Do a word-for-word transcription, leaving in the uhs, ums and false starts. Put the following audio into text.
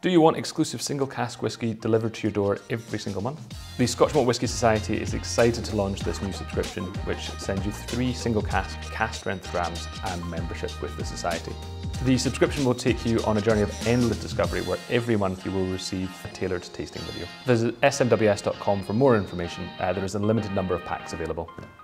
Do you want exclusive single cask whisky delivered to your door every single month? The Scotch Malt Whisky Society is excited to launch this new subscription, which sends you three single cask cask strength drams and membership with the Society. The subscription will take you on a journey of endless discovery where every month you will receive a tailored tasting video. Visit s m w s dot com for more information. Uh, there is a limited number of packs available.